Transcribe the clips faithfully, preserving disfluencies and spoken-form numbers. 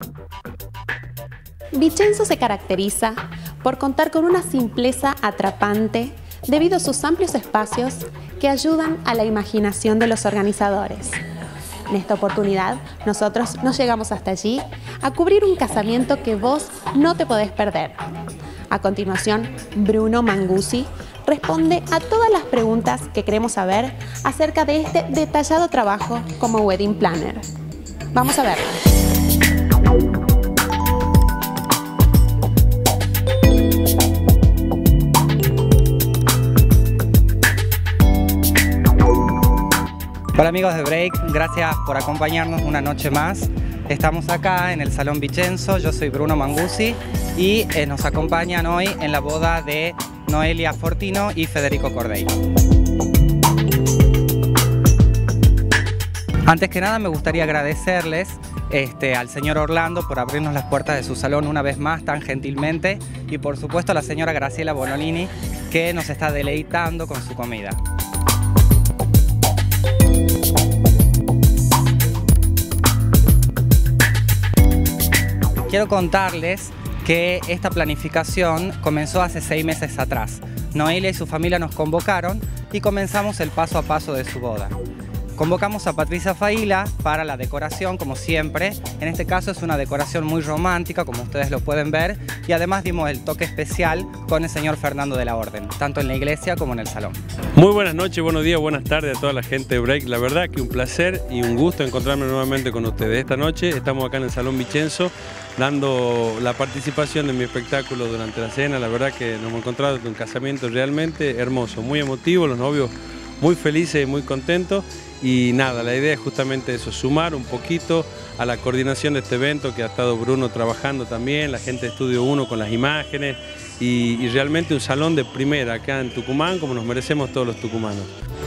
Vicenzo se caracteriza por contar con una simpleza atrapante debido a sus amplios espacios que ayudan a la imaginación de los organizadores. En esta oportunidad, nosotros nos llegamos hasta allí a cubrir un casamiento que vos no te podés perder. A continuación, Bruno Mangusi responde a todas las preguntas que queremos saber acerca de este detallado trabajo como wedding planner. Vamos a verlo. Hola amigos de Break, gracias por acompañarnos una noche más. Estamos acá en el Salón Vicenzo, yo soy Bruno Mangusi y eh, nos acompañan hoy en la boda de Noelia Fortino y Federico Cordeiro. Antes que nada me gustaría agradecerles este, al señor Orlando por abrirnos las puertas de su salón una vez más tan gentilmente y por supuesto a la señora Graciela Bonolini que nos está deleitando con su comida. Quiero contarles que esta planificación comenzó hace seis meses atrás. Noelia y su familia nos convocaron y comenzamos el paso a paso de su boda. Convocamos a Patricia Faila para la decoración, como siempre. En este caso es una decoración muy romántica, como ustedes lo pueden ver, y además dimos el toque especial con el señor Fernando de la Orden, tanto en la iglesia como en el salón. Muy buenas noches, buenos días, buenas tardes a toda la gente de Break. La verdad que un placer y un gusto encontrarme nuevamente con ustedes. Esta noche estamos acá en el Salón Vicenzo dando la participación de mi espectáculo durante la cena. La verdad que nos hemos encontrado en un casamiento realmente hermoso, muy emotivo, los novios muy felices y muy contentos. Y nada, la idea es justamente eso, sumar un poquito a la coordinación de este evento que ha estado Bruno trabajando también, la gente de Estudio uno con las imágenes y, y realmente un salón de primera acá en Tucumán como nos merecemos todos los tucumanos.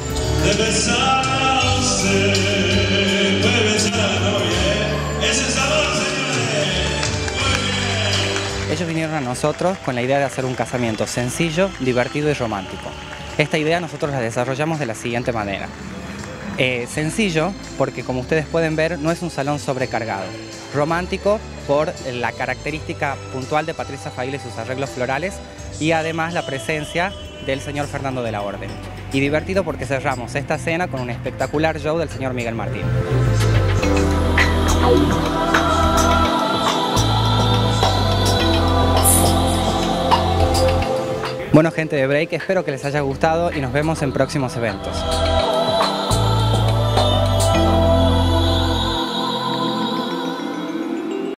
Ellos vinieron a nosotros con la idea de hacer un casamiento sencillo, divertido y romántico. Esta idea nosotros la desarrollamos de la siguiente manera. Eh, sencillo, porque como ustedes pueden ver, no es un salón sobrecargado. Romántico, por la característica puntual de Patricia Faila y sus arreglos florales, y además la presencia del señor Fernando de la Orden. Y divertido porque cerramos esta cena con un espectacular show del señor Miguel Martín. Bueno, gente de Break, espero que les haya gustado y nos vemos en próximos eventos.